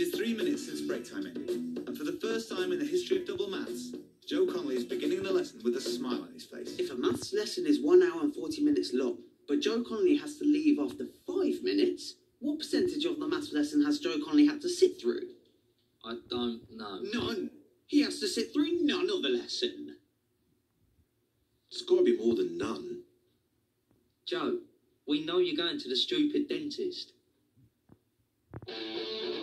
is 3 minutes since break time ended, and for the first time in the history of double maths, Joe Connolly is beginning the lesson with a smile on his face. If a maths lesson is 1 hour and 40 minutes long, but Joe Connolly has to leave after 5 minutes, what percentage of the maths lesson has Joe Connolly had to sit through? I don't know. None. He has to sit through none of the lesson. It's got to be more than none. Joe, we know you're going to the stupid dentist.